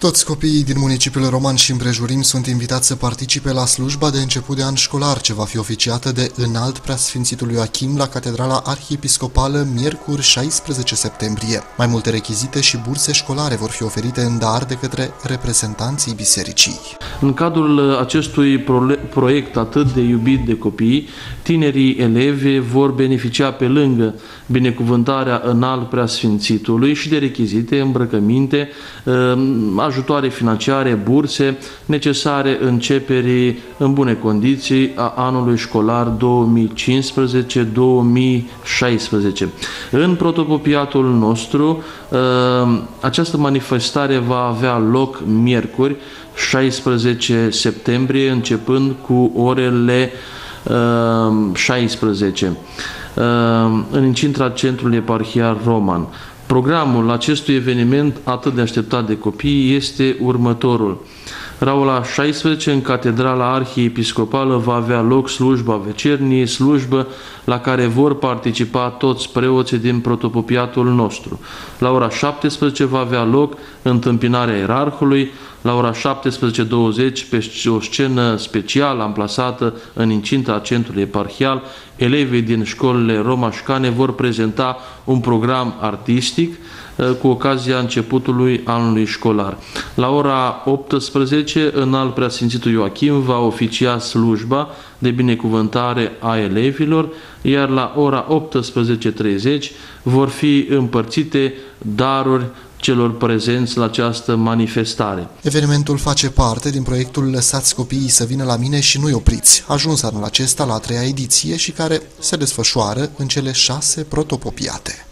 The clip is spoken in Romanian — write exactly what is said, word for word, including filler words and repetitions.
Toți copiii din municipiul Roman și împrejurim sunt invitați să participe la slujba de început de an școlar, ce va fi oficiată de Înalt Preasfințitul Ioachim la Catedrala Arhiepiscopală miercuri șaisprezece septembrie. Mai multe rechizite și burse școlare vor fi oferite în dar de către reprezentanții bisericii. În cadrul acestui proiect atât de iubit de copii, tinerii elevi vor beneficia pe lângă binecuvântarea Înalt Preasfințitului și de rechizite, îmbrăcăminte, ajutoare financiare, burse necesare începerii în bune condiții a anului școlar două mii cincisprezece două mii șaisprezece. În protopopiatul nostru, această manifestare va avea loc miercuri, șaisprezece septembrie, începând cu orele șaisprezece, în incinta Centrului Eparhial Roman. Programul acestui eveniment atât de așteptat de copii este următorul. La ora șaisprezece, în Catedrala Arhiepiscopală va avea loc slujba vecernie, slujbă la care vor participa toți preoții din protopopiatul nostru. La ora șaptesprezece va avea loc întâmpinarea ierarhului. La ora șaptesprezece douăzeci, pe o scenă specială amplasată în incinta Centrului Eparhial, elevii din școlile romașcane vor prezenta un program artistic cu ocazia începutului anului școlar. La ora optsprezece, Înalt Preasfințitul Ioachim va oficia slujba de binecuvântare a elevilor, iar la ora optsprezece treizeci vor fi împărțite daruri celor prezenți la această manifestare. Evenimentul face parte din proiectul Lăsați copiii să vină la mine și nu-i opriți, ajuns anul acesta la a treia ediție și care se desfășoară în cele șase protopopiate.